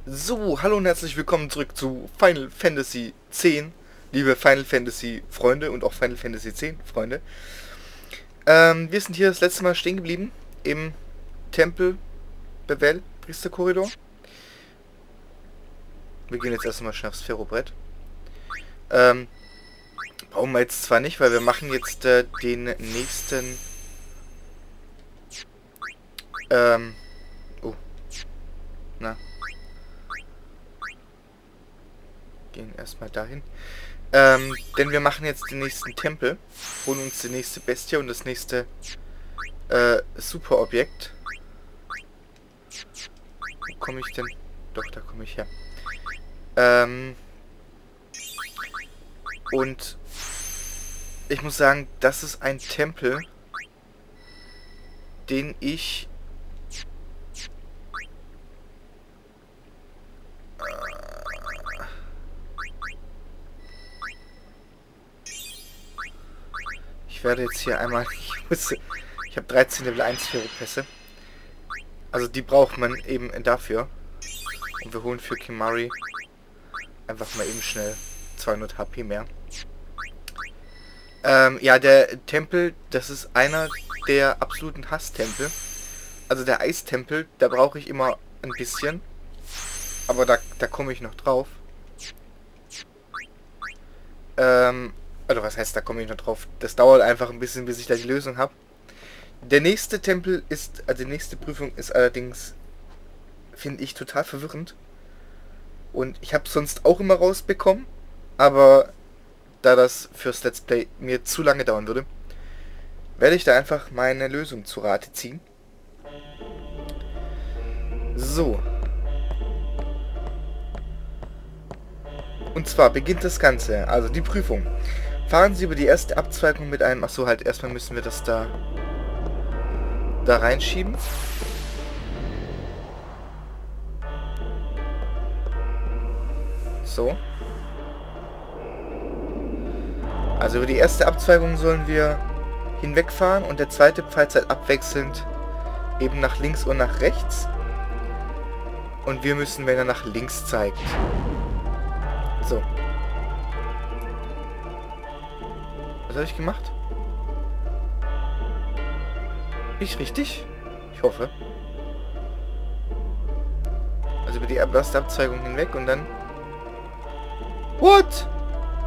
So, hallo und herzlich willkommen zurück zu Final Fantasy X, liebe Final Fantasy Freunde und auch Final Fantasy X Freunde. Wir sind hier das letzte Mal stehen geblieben im Tempel Bevelle, Priesterkorridor. Wir gehen jetzt erstmal schnell aufs Ferrobrett. Brauchen wir jetzt zwar nicht, weil wir machen jetzt den nächsten... oh. Na. Gehen erstmal dahin. Denn wir machen jetzt den nächsten Tempel, holen uns die nächste Bestie und das nächste Superobjekt. Wo komme ich denn? Doch, da komme ich her. Und ich muss sagen, das ist ein Tempel, den ich werde jetzt hier einmal... Ich habe 13 Level 1 Ferropässe. Also die braucht man eben dafür. Und wir holen für Kimahri einfach mal eben schnell 200 HP mehr. Ja, der Tempel, das ist einer der absoluten Hasstempel. Also der Eistempel, da brauche ich immer ein bisschen. Aber da komme ich noch drauf. Also was heißt, da komme ich noch drauf? Das dauert einfach ein bisschen, bis ich da die Lösung habe. Der nächste Tempel ist, also die nächste Prüfung ist allerdings, finde ich, total verwirrend. Und ich habe sonst auch immer rausbekommen, aber da das fürs Let's Play mir zu lange dauern würde, werde ich da einfach meine Lösung zu Rate ziehen. So. Und zwar beginnt das Ganze, also die Prüfung. Fahren Sie über die erste Abzweigung mit einem... Achso, halt, erstmal müssen wir das da reinschieben. So. Also über die erste Abzweigung sollen wir hinwegfahren und der zweite Pfeil halt abwechselnd eben nach links und nach rechts. Und wir müssen, wenn er nach links zeigt. So. Was habe ich gemacht? Ich richtig? Ich hoffe. Also über die erste Abzweigung hinweg und dann... What?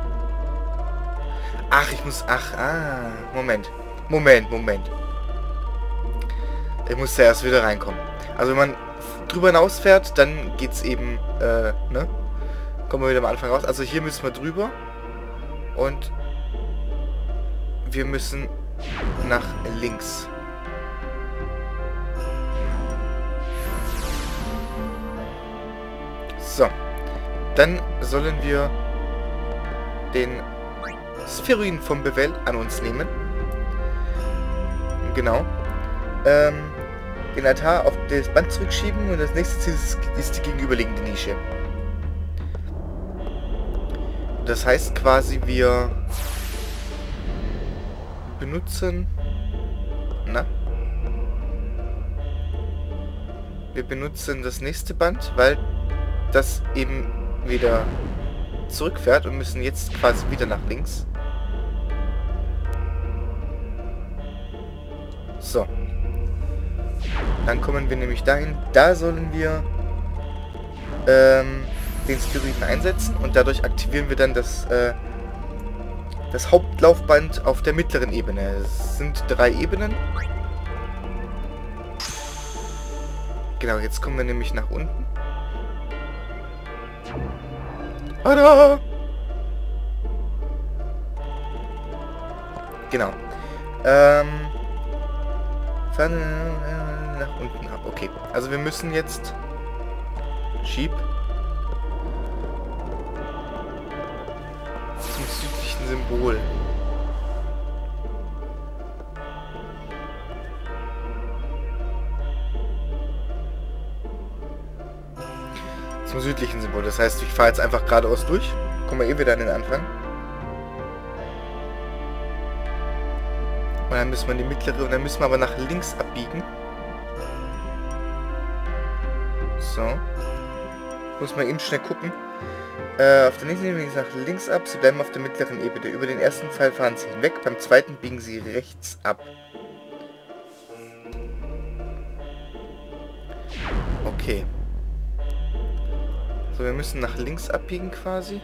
Ach, ich muss... Ach, Moment. Moment. Ich muss da erst wieder reinkommen. Also wenn man drüber hinaus fährt, dann geht's eben, ne? Kommen wir wieder am Anfang raus. Also hier müssen wir drüber. Und wir müssen nach links. So. Dann sollen wir den Spheroiden vom Bevelle an uns nehmen. Genau. Den Altar auf das Band zurückschieben und das nächste Ziel ist die gegenüberliegende Nische. Das heißt quasi, wir benutzen... Na? Wir benutzen das nächste Band, weil das eben wieder zurückfährt und müssen jetzt quasi wieder nach links. So. Dann kommen wir nämlich dahin. Da sollen wir den Spheroiden einsetzen und dadurch aktivieren wir dann das Hauptlaufband auf der mittleren Ebene. Es sind 3 Ebenen. Genau, jetzt kommen wir nämlich nach unten. Tada! Genau. Fahren nach unten ab. Okay. Also wir müssen jetzt... Schieb. Zum südlichen Symbol. Zum südlichen Symbol. Das heißt, ich fahre jetzt einfach geradeaus durch. Kommen wir eh wieder an den Anfang. Und dann müssen wir in die mittlere und dann müssen wir aber nach links abbiegen. So. Muss man eben schnell gucken. Auf der nächsten Ebene nach links ab. Sie bleiben auf der mittleren Ebene. Über den ersten Pfeil fahren Sie hinweg. Beim zweiten biegen Sie rechts ab. Okay. So, wir müssen nach links abbiegen quasi.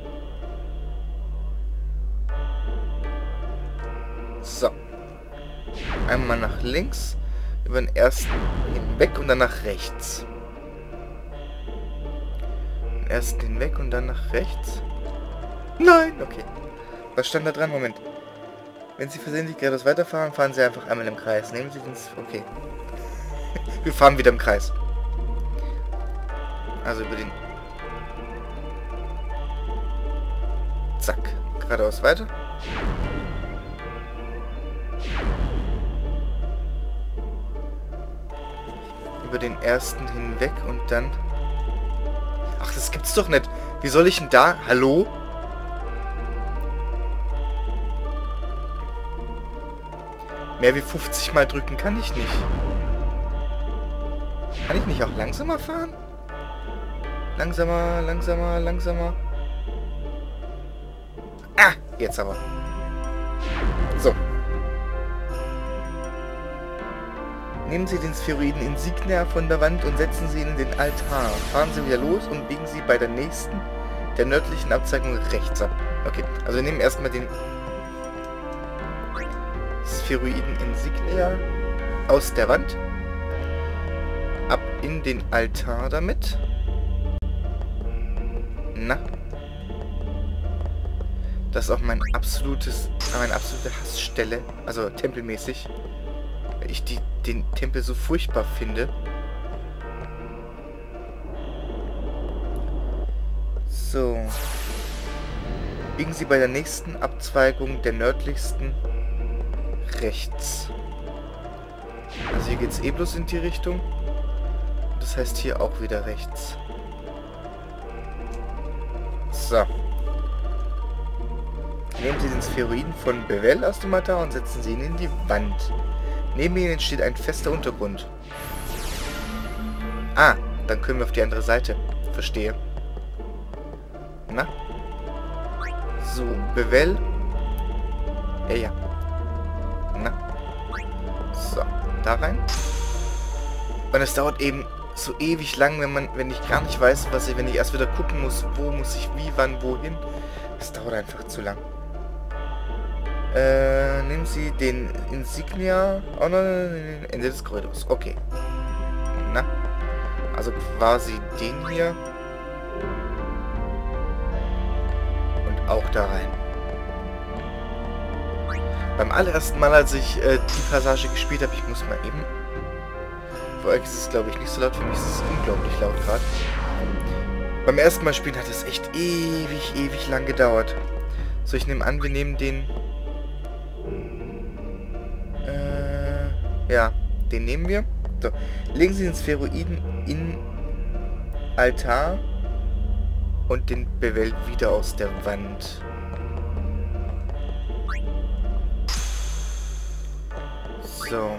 So. Einmal nach links. Über den ersten hinweg und dann nach rechts. Den ersten hinweg und dann nach rechts. Nein! Okay. Was stand da dran? Moment. Wenn Sie versehentlich geradeaus weiterfahren, fahren Sie einfach einmal im Kreis. Nehmen Sie den... Okay. Wir fahren wieder im Kreis. Also über den... Zack. Geradeaus weiter. Über den ersten hinweg und dann... Ach, das gibt's doch nicht. Wie soll ich denn da... Hallo? Mehr wie 50 Mal drücken kann ich nicht. Kann ich nicht auch langsamer fahren? Langsamer, langsamer, langsamer. Ah, jetzt aber. So. Nehmen Sie den Spheroiden Insignia von der Wand und setzen Sie ihn in den Altar. Fahren Sie wieder los und biegen Sie bei der nächsten, der nördlichen Abzweigung rechts ab. Okay, also wir nehmen erstmal den Spheroiden Insignia aus der Wand. Ab in den Altar damit. Na. Das ist auch meine absolute Hassstelle. Also tempelmäßig. Weil ich den Tempel so furchtbar finde. So. Biegen Sie bei der nächsten Abzweigung der nördlichsten rechts. Also hier geht es eh bloß in die Richtung. Das heißt hier auch wieder rechts. So. Nehmen Sie den Spheroiden von Bevelle aus dem Altar und setzen Sie ihn in die Wand. Neben ihnen steht ein fester Untergrund. Ah, dann können wir auf die andere Seite. Verstehe. Na? So, Bevelle. Ja. Na? So, da rein. Und es dauert eben so ewig lang, wenn ich gar nicht weiß, wenn ich erst wieder gucken muss, wo muss ich wie, wann, wohin. Es dauert einfach zu lang. Nehmen Sie den Insignia. Oh nein, Ende des Korridors. Okay. Na. Also quasi den hier. Und auch da rein. Beim allerersten Mal, als ich die Passage gespielt habe, ich muss mal eben... Für euch ist es, glaube ich, nicht so laut. Für mich ist es unglaublich laut gerade. Beim ersten Mal spielen hat es echt ewig lang gedauert. So, ich nehme an, wir nehmen den... ja, den nehmen wir. So, legen Sie den Spheroiden in Altar und den Bevelle wieder aus der Wand. So.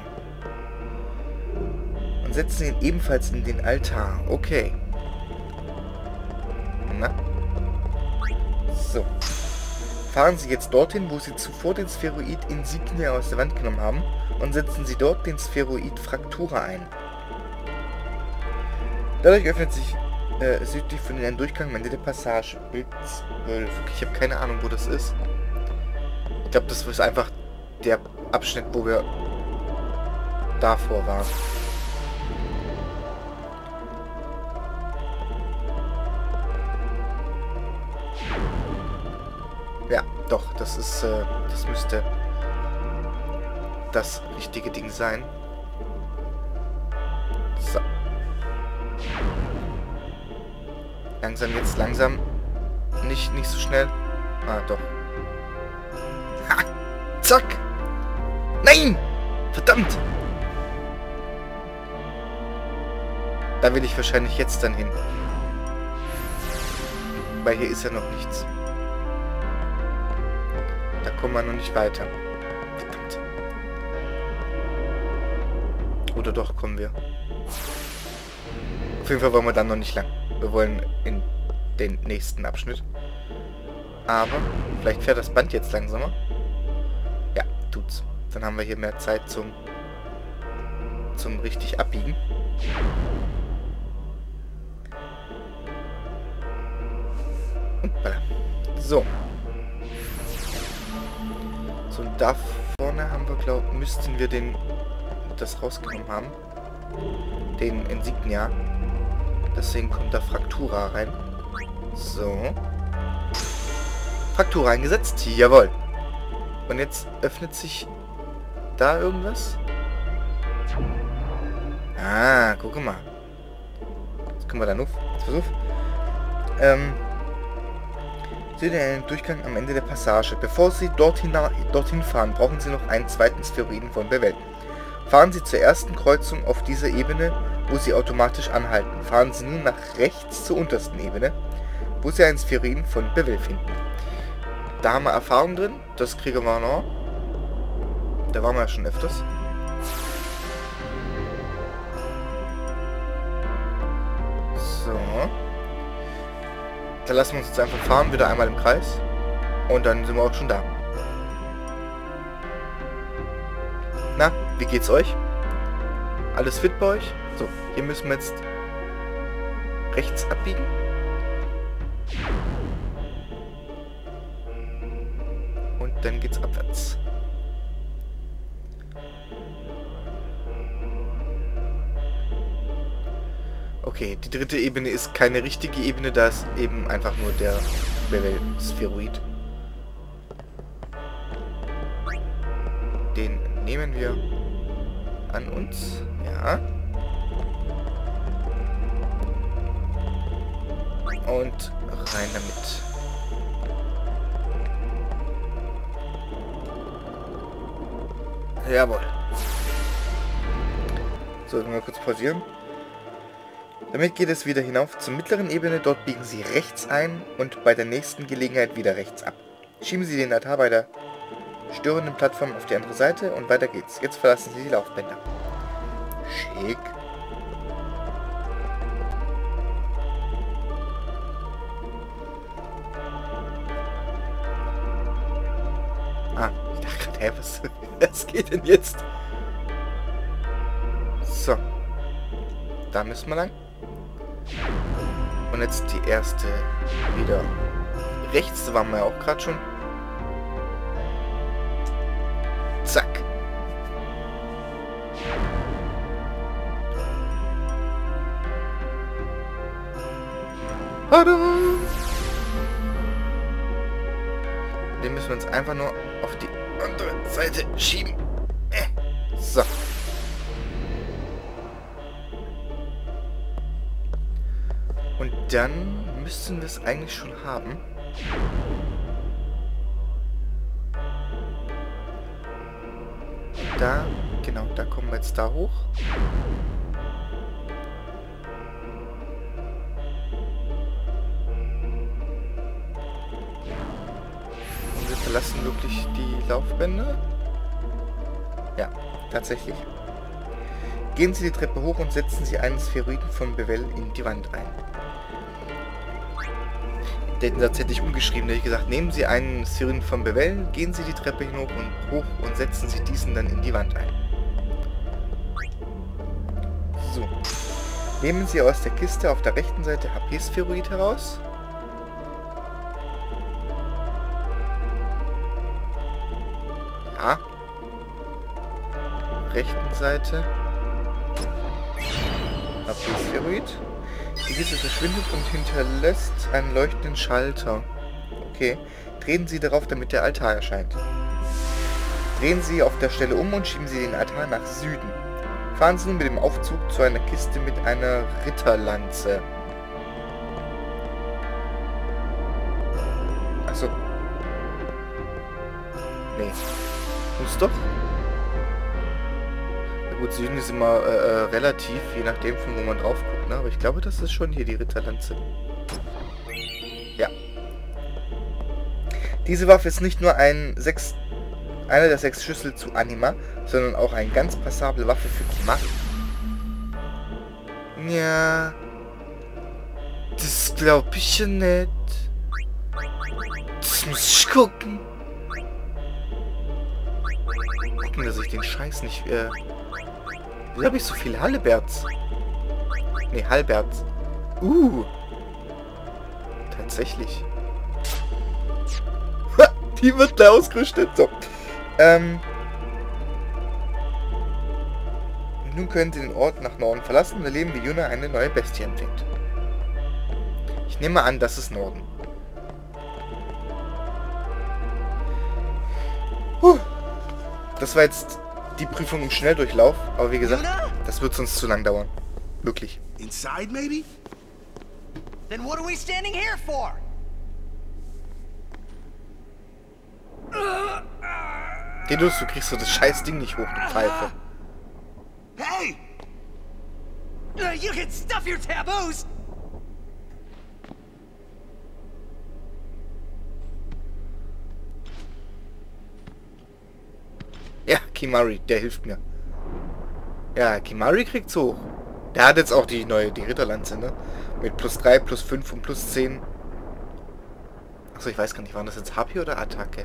Und setzen ihn ebenfalls in den Altar. Okay. Na. So. Fahren Sie jetzt dorthin, wo Sie zuvor den Spheroid Insignia aus der Wand genommen haben und setzen Sie dort den Spheroid Fraktura ein. Dadurch öffnet sich südlich von Ihnen ein Durchgang am Ende der Passage. Bild 12. Okay, ich habe keine Ahnung, wo das ist. Ich glaube, das ist einfach der Abschnitt, wo wir davor waren. Ja, doch, das ist, das müsste das richtige Ding sein. So. Langsam jetzt, langsam. Nicht so schnell. Ah, doch. Ha! Zack! Nein! Verdammt! Da will ich wahrscheinlich jetzt dann hin. Weil hier ist ja noch nichts. Da kommen wir noch nicht weiter. Verdammt. Oder doch, kommen wir. Auf jeden Fall wollen wir dann noch nicht lang. wir wollen in den nächsten Abschnitt. Aber vielleicht fährt das Band jetzt langsamer. Ja, tut's. Dann haben wir hier mehr Zeit zum richtig abbiegen. Und voilà. So. So, und da vorne haben wir, müssten wir das rausgenommen haben. Den Insignia. Deswegen kommt da Fraktura rein. So. Fraktura eingesetzt. Jawohl. Und jetzt öffnet sich da irgendwas. Ah, guck mal. Jetzt können wir da nur... Versuch. Sie sehen einen Durchgang am Ende der Passage. Bevor Sie dorthin fahren, brauchen Sie noch einen zweiten Spheroiden von Bevelle. Fahren Sie zur ersten Kreuzung auf dieser Ebene, wo Sie automatisch anhalten. Fahren Sie nun nach rechts zur untersten Ebene, wo Sie einen Spheroiden von Bevelle finden. Da haben wir Erfahrung drin. Das kriegen wir noch. Da waren wir ja schon öfters. So. Dann lassen wir uns jetzt einfach fahren, wieder einmal im Kreis. Und dann sind wir auch schon da. Na, wie geht's euch? Alles fit bei euch? So, hier müssen wir jetzt rechts abbiegen. Und dann geht's abwärts. Okay, die dritte Ebene ist keine richtige Ebene, da ist eben einfach nur der Bevelle-Spheroid. Den nehmen wir an uns. Ja. Und rein damit. Jawohl. So, wenn wir kurz pausieren. Damit geht es wieder hinauf zur mittleren Ebene. Dort biegen Sie rechts ein und bei der nächsten Gelegenheit wieder rechts ab. Schieben Sie den Altar bei der störenden Plattform auf die andere Seite und weiter geht's. Jetzt verlassen Sie die Laufbänder. Schick. Ah, ich dachte gerade, hä, was geht denn jetzt? So. Da müssen wir lang. Und jetzt die erste wieder rechts. Da waren wir ja auch gerade schon. Zack. Tada! Den müssen wir uns einfach nur auf die andere Seite schieben. So. Und dann müssten wir es eigentlich schon haben. Da, genau, da kommen wir jetzt da hoch. Und wir verlassen wirklich die Laufbänder. Ja, tatsächlich. Gehen Sie die Treppe hoch und setzen Sie einen Spheroiden von Bevelle in die Wand ein. Den Satz hätte ich umgeschrieben, da hätte ich gesagt, nehmen Sie einen Spheroiden von Bevelle, gehen Sie die Treppe hoch und setzen Sie diesen dann in die Wand ein. So. Nehmen Sie aus der Kiste auf der rechten Seite HP-Spheroid heraus. Ja. Rechten Seite. HP-Spheroid. Die Kiste verschwindet und hinterlässt einen leuchtenden Schalter. Okay. Drehen Sie darauf, damit der Altar erscheint. Drehen Sie auf der Stelle um und schieben Sie den Altar nach Süden. Fahren Sie nun mit dem Aufzug zu einer Kiste mit einer Ritterlanze. Achso. Nee. Muss doch. Na gut, Süden ist immer relativ, je nachdem von wo man drauf guckt, ne? Aber ich glaube, das ist schon hier die Ritterlanze. Ja. Diese Waffe ist nicht nur eine der 6 Schlüssel zu Anima, sondern auch eine ganz passable Waffe für Komari. Ja. glaub ich ja nicht. Das muss ich gucken. Gucken, dass ich den Scheiß nicht... Wieso habe ich so viel Halleberts? Ne, Halberts. Tatsächlich. Die wird da ausgerüstet. So. Nun können Sie den Ort nach Norden verlassen und erleben, wie Yuna eine neue Bestie empfängt. Ich nehme an, das ist Norden. Das war jetzt die Prüfung im Schnelldurchlauf, aber wie gesagt, das wird sonst zu lang dauern. Wirklich. Inside, maybe? Then what are we standing here for? Tidus, du kriegst so das scheiß Ding nicht hoch, du Pfeife. Hey! You can stuff your taboos! Ja, Kimahri, der hilft mir. Ja, Kimahri kriegt's hoch. Der hat jetzt auch die Ritterlanze, ne? Mit +3, +5 und +10. Achso, ich weiß gar nicht, waren das jetzt HP oder Attacke?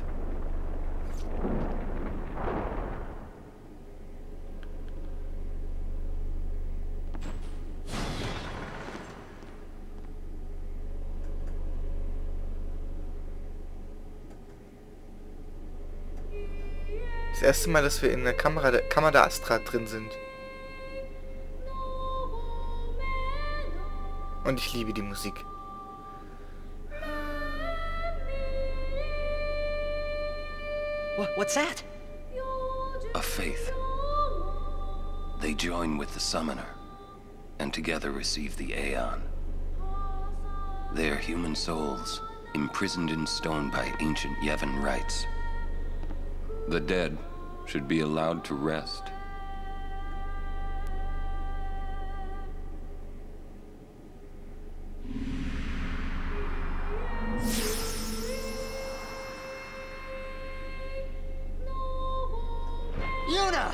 Das erste Mal, dass wir in der Kammer der Astra drin sind. Und ich liebe die Musik. What's that? A faith. They join with the summoner, and together receive the Aeon. They are human souls, imprisoned in stone by ancient Yevon rites. The dead should be allowed to rest. Yuna!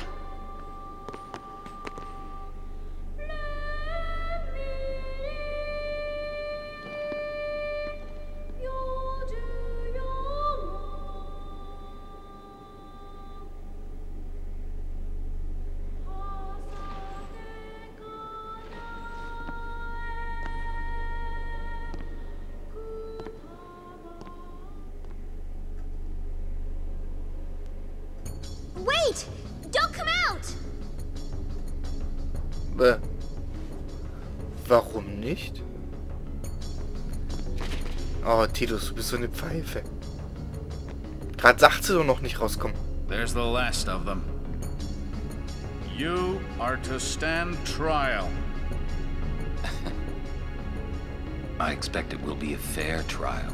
Wait! Don't come out! Warum nicht? Oh, Tidus, du bist so eine Pfeife. Gerade sagt sie doch noch nicht rauskommen. There's the last of them. You are to stand trial. I expect it will be a fair trial.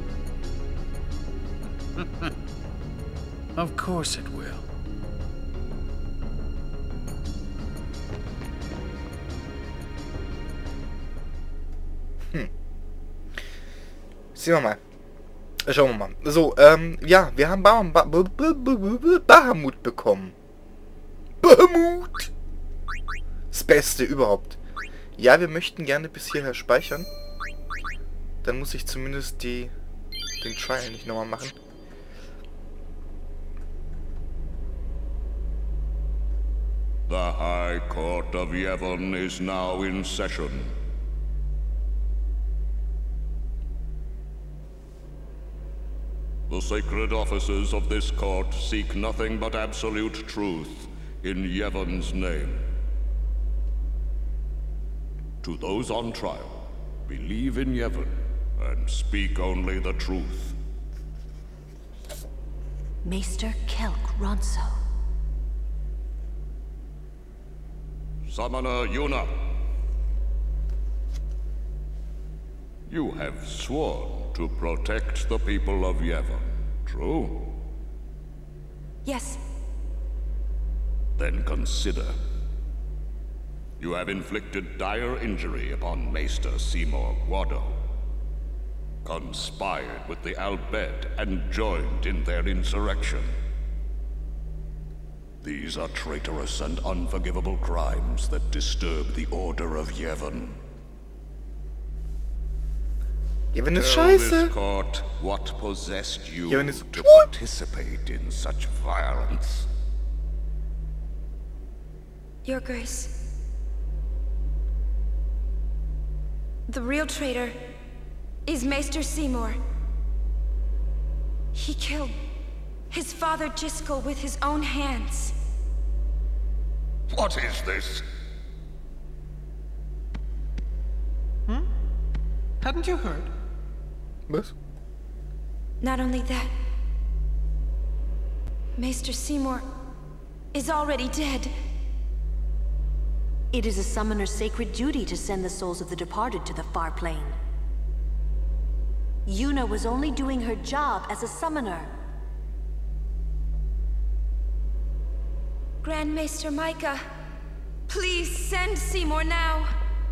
Of course it will. Sehen wir mal. Schauen wir mal. So, ja, wir haben Bahamut bekommen. Bahamut! Das Beste überhaupt. Ja, wir möchten gerne bis hierher speichern. Dann muss ich zumindest den Trial nicht nochmal machen. The High Court of Yevon is now in session. The sacred officers of this court seek nothing but absolute truth in Yevon's name. To those on trial, believe in Yevon and speak only the truth. Maester Kelk Ronso. Summoner Yuna. You have sworn to protect the people of Yevon, true? Yes. Then consider. You have inflicted dire injury upon Maester Seymour Guado, conspired with the Al Bhed and joined in their insurrection. These are traitorous and unforgivable crimes that disturb the order of Yevon. Yevon ist Tell scheiße. this court what possessed you Yevon ist to tot. participate in such violence. Your Grace. The real traitor is Maester Seymour. He killed his father Jyscal with his own hands. What is this? Hadn't you heard? Was? Not only that, Maester Seymour is already dead. It is a summoner's sacred duty to send the souls of the departed to the far plane. Yuna was only doing her job as a summoner. Grand Maester Micah, please send Seymour now.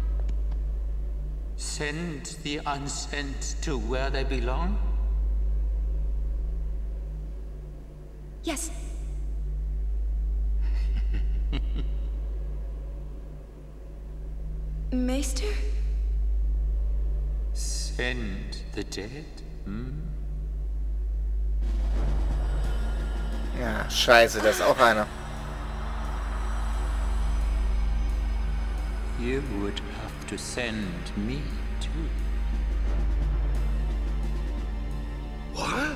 Send the unsent to where they belong? Yes. Maester? Send the dead? Ja, scheiße, das ist auch einer. You would have to send me too. What?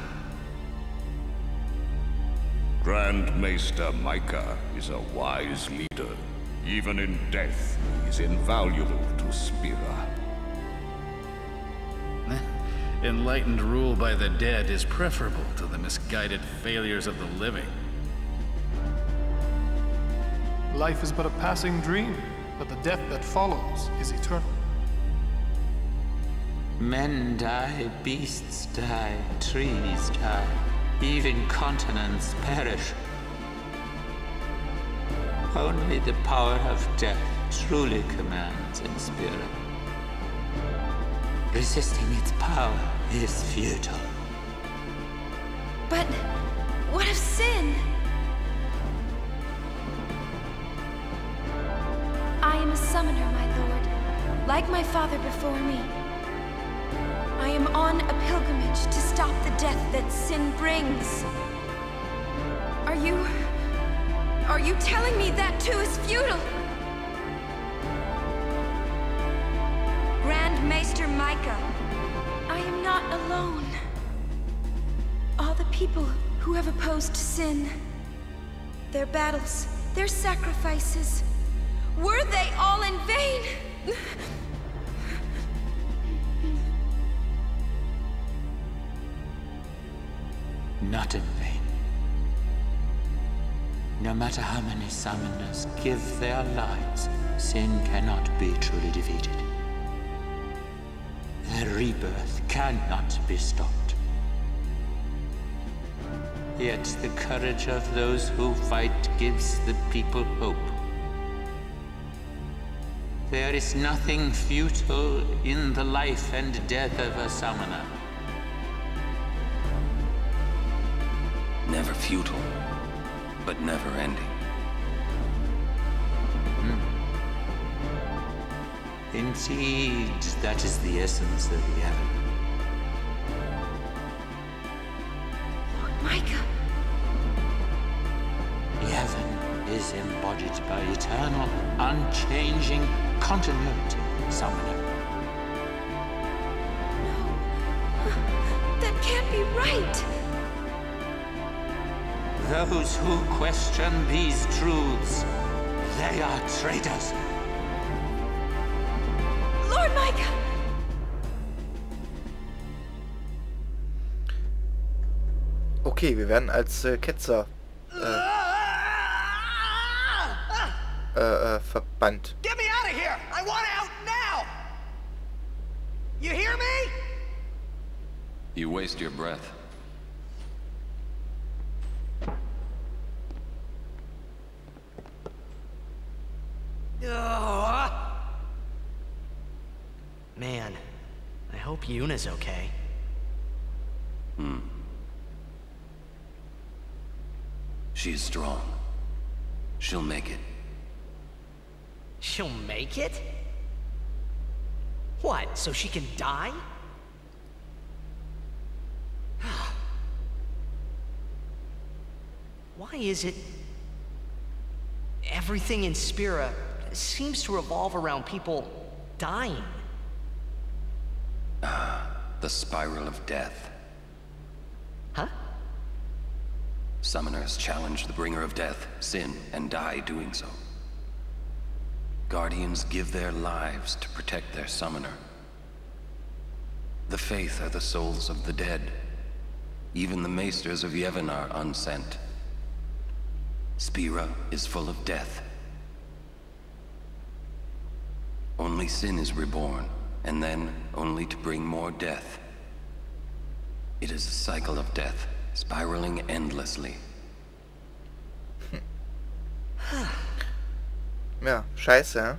Grand Maester Micah is a wise leader. Even in death, he is invaluable to Spira. Enlightened rule by the dead is preferable to the misguided failures of the living. Life is but a passing dream, but the death that follows is eternal. Men die, beasts die, trees die, even continents perish. Only the power of death truly commands in Spira. Resisting its power is futile. But what of sin? I am a summoner, my lord, like my father before me. I am on a pilgrimage to stop the death that sin brings. Are you telling me that too is futile? Grand Maester Micah, I am not alone. All the people who have opposed sin, their battles, their sacrifices, were they all in vain? Not in vain. No matter how many summoners give their lives, sin cannot be truly defeated. Their rebirth cannot be stopped. Yet the courage of those who fight gives the people hope. There is nothing futile in the life and death of a summoner. Never futile, but never ending. Indeed, that is the essence of Yevon. Lord Micah. Yevon is embodied by eternal, unchanging continuity, summoner. No. That can't be right. Those who question these truths, they are traitors. Lord Micah! Okay, wir werden als Ketzer verbannt. Get me out of here! I want out now! You hear me? You waste your breath. Man, I hope Yuna's okay. She is strong. She'll make it. She'll make it? What, so she can die? Why is it everything in Spira seems to revolve around people dying? The spiral of death. Huh? Summoners challenge the bringer of death, Sin, and die doing so. Guardians give their lives to protect their summoner. The Faith are the souls of the dead. Even the Maesters of Yevon are unsent. Spira is full of death. Only Sin is reborn, and then only to bring more death. It is a cycle of death, spiraling endlessly. Ja, scheiße, ja?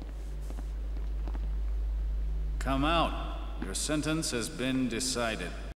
Come out. Your sentence has been decided.